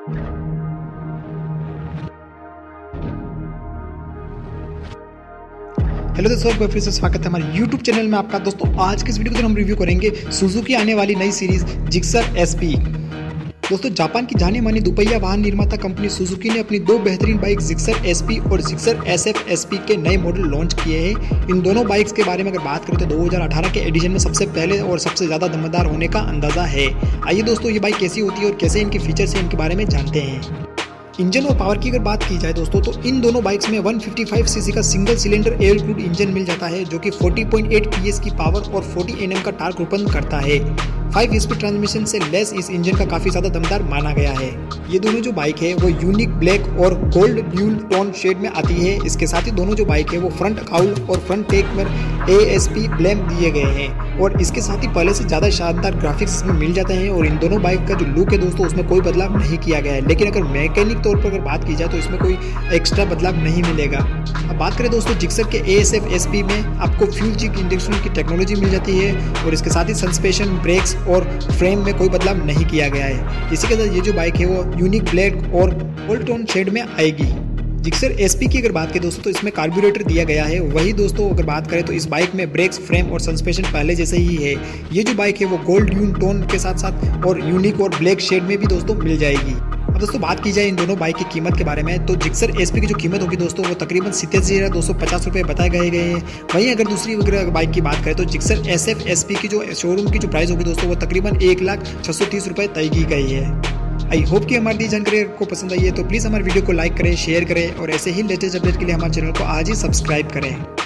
Hello दोस्तों, एक बार फिर से स्वागत है हमारे YouTube चैनल में आपका। दोस्तों आज के इस वीडियो को हम रिव्यू करेंगे सुजुकी आने वाली नई सीरीज जिक्सर SP। दोस्तों जापान की जानी मानी दुपहिया वाहन निर्माता कंपनी सुजुकी ने अपनी दो बेहतरीन बाइक जिक्सर SP और जिक्सर SF SP के नए मॉडल लॉन्च किए हैं। इन दोनों बाइक्स के बारे में अगर बात करें तो 2018 के एडिशन में सबसे पहले और सबसे ज़्यादा दमदार होने का अंदाजा है। आइए दोस्तों ये बाइक कैसी होती है और कैसे इनके फीचर्स हैं इनके बारे में जानते हैं। इंजन और पावर की अगर बात की जाए दोस्तों तो इन दोनों बाइक्स में 155 सीसी का single cylinder air cooled engine मिल जाता है, जो कि 40.8 PS की पावर और 40 Nm का टार्क उत्पन्न करता है। 5 स्पीड ट्रांसमिशन से लेस इस इंजन का काफी ज्यादा दमदार माना गया है। ये दोनों जो बाइक है वो यूनिक ब्लैक और गोल्ड ड्यूल टोन शेड में आती है। इसके साथ ही दोनों जो बाइक है वो फ्रंट काउल और फ्रंट टेक में ASP एम्ब्लेम दिए गए हैं और इसके साथ ही पहले से ज्यादा शानदार ग्राफिक्स इसमें मिल जाते हैं। और इन दोनों बाइक का जो लुक है दोस्तों उसमें कोई बदलाव नहीं किया गया है, लेकिन अगर मैकेनिक तौर पर अगर बात की जाए तो इसमें कोई एक्स्ट्रा बदलाव नहीं मिलेगा। अब बात करें दोस्तों जिक्सर के SF SP में आपको फ्यूल जिग इंडक्शन की टेक्नोलॉजी मिल जाती है और इसके साथ ही सस्पेंशन, ब्रेक्स और फ्रेम में कोई बदलाव नहीं किया गया है। इसी के साथ ये जो बाइक है वो यूनिक ब्लैक और गोल्ड टोन शेड में आएगी। जिक्सर SP की अगर बात करें दोस्तों तो इसमें कार्बोरेटर दिया गया है। वही दोस्तों अगर बात करें तो इस बाइक में ब्रेक्स, फ्रेम और सस्पेंशन पहले जैसे ही है। ये जो बाइक है वो गोल्ड ड्यूल टोन के साथ साथ और यूनिक और ब्लैक शेड में भी दोस्तों मिल जाएगी। अब दोस्तों बात की जाए इन दोनों बाइक की कीमत के बारे में तो जिक्सर SP की जो कीमत होगी दोस्तों वो तकरीबन 87,250 रुपये बताए गए हैं। वहीं अगर दूसरी बाइक की बात करें तो जिक्सर SF SP की जो शोरूम की जो प्राइस होगी दोस्तों वो तकरीबन 1,630 रुपये तय की गई है। आई होप कि हमारी दी जानकारी आपको पसंद आई है तो प्लीज़ हमारे वीडियो को लाइक करें, शेयर करें और ऐसे ही लेटेस्ट अपडेट के लिए हमारे चैनल को आज ही सब्सक्राइब करें।